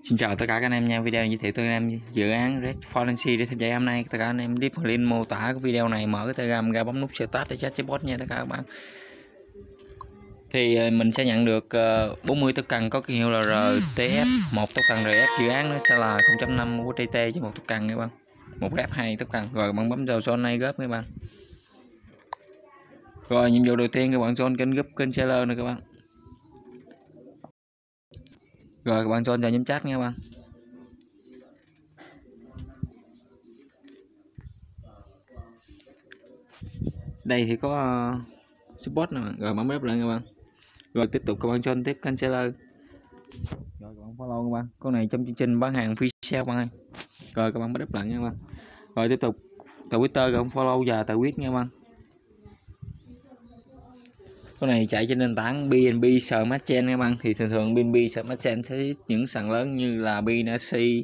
Xin chào tất cả các anh em nha. Video này giới thiệu tới anh em dự án Red Forensic để tham gia hôm nay. Tất cả anh em click vào link mô tả của video này, mở cái Telegram ra bấm nút start để chat chatbot nha tất cả các bạn. Thì mình sẽ nhận được 40 token có ký hiệu là RTF, một token RF dự án nó sẽ là 0.5 USDT cho một token các bạn. Một rep 2 token. Rồi bạn bấm vào zone này góp các bạn. Rồi nhiệm vụ đầu tiên các bạn zone kênh group kênh seller này các bạn. Rồi các bạn join vào nhóm chat nha các bạn. Đây thì có support nè, rồi bấm rep lại các bạn. Rồi tiếp tục các bạn join tiếp kênh seller. Rồi các bạn follow các bạn. Con này trong chương trình bán hàng free sale các bạn ơi. Rồi các bạn bấm rep lại nha các bạn. Rồi tiếp tục Twitter các bạn follow và tweet nha các bạn. Con này chạy trên nền tảng BNB Smart Chain các bạn. Thì thường BNB Smart Chain sẽ những sàn lớn như là Binance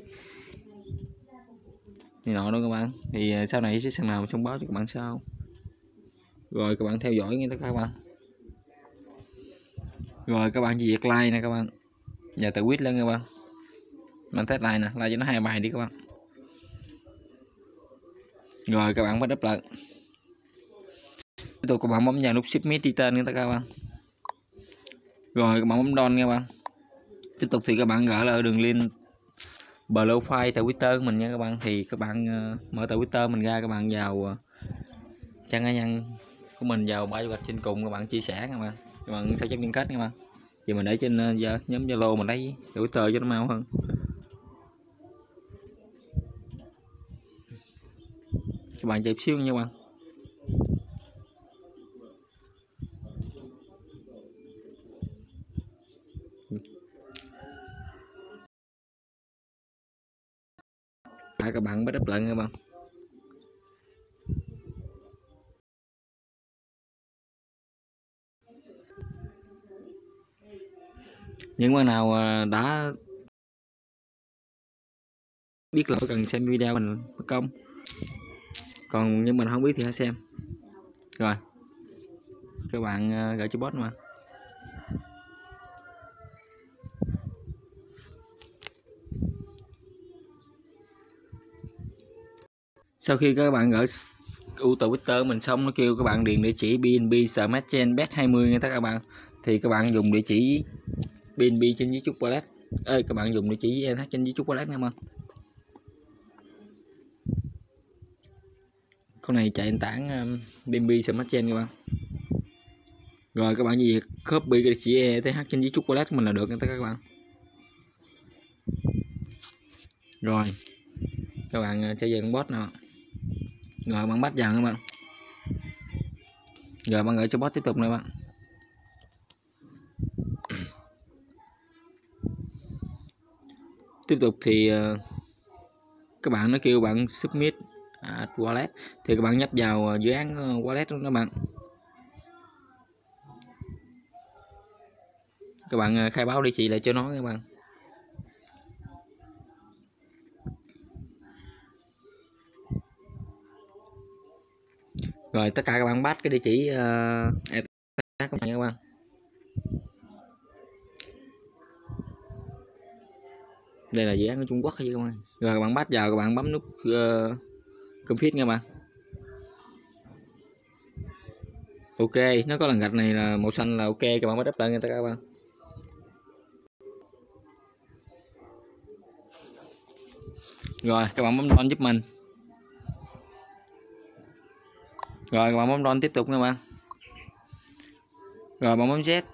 thì nọ đó các bạn. Thì sau này sẽ sàn nào thông báo cho các bạn sau. Rồi các bạn theo dõi nghe tất cả các bạn. Rồi các bạn chỉ việc like nè các bạn. Và tự quyết lên các bạn. Mình test like nè, like cho nó 2 bài đi các bạn. Rồi các bạn bắt up lại. Tiếp tục các bạn bấm vào nút submit return nghe tất cả các bạn. Rồi các bạn bấm down nha các bạn. Tiếp tục thì các bạn gỡ lại đường link profile tại Twitter của mình nha các bạn. Thì các bạn mở tại Twitter mình ra, các bạn vào trang cá nhân của mình, vào bãi gạch trên cùng các bạn chia sẻ các bạn sẽ chấm liên kết các bạn. Thì mình để trên nhóm Zalo mình lấy Twitter cho nó mau hơn. Các bạn chạy xíu nha các bạn. Các bạn bắt up lại các bạn. Những bạn nào đã biết là cần xem video mình mất công, còn nhưng mình không biết thì hãy xem. Rồi các bạn gửi cho bot mà. Sau khi các bạn gửi từ Twitter mình xong, nó kêu các bạn điền địa chỉ BNB Smart Chain bet 20 nha các bạn. Thì các bạn dùng địa chỉ BNB trên dưới chút wallet. Các bạn dùng địa chỉ ETH trên dưới chút wallet nha bạn. Con này chạy nền tảng BNB Smart Chain các bạn. Rồi các bạn gì copy cái địa chỉ ETH trên dưới chút wallet của mình là được nha các bạn. Rồi các bạn sẽ về con bot nào. Rồi bạn bắt vào các bạn. Rồi bạn gửi cho bot tiếp tục nè bạn. Tiếp tục thì các bạn nó kêu bạn submit wallet, thì các bạn nhấp vào dự án wallet đó các bạn. Các bạn khai báo địa chỉ lại cho nó các bạn. Rồi tất cả các bạn bắt cái địa chỉ các bạn. Đây là dự án của Trung Quốc hay các bạn. Rồi các bạn bắt vào, các bạn bấm nút config nha bạn. Ok, nó có lần gạch này là màu xanh là ok, các bạn bắt up lại nha tất cả các bạn. Rồi các bạn bấm down giúp mình. Rồi các bạn bấm down tiếp tục nha bạn. Rồi bạn bấm Z.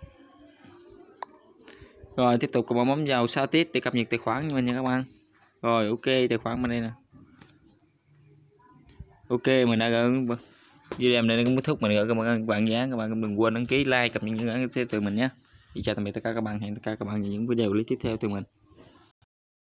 Rồi tiếp tục các bạn bấm vào status để cập nhật tài khoản của mình nha các bạn. Rồi ok, tài khoản bên đây nè. Ok, mình đã gửi video này cũng kết thúc. Mình gửi các bạn dự án, các bạn đừng quên đăng ký, like, cập nhật những dự án tiếp theo từ mình nhé. Chào tạm biệt tất cả các bạn, hẹn tất cả các bạn vào những video clip tiếp theo từ mình.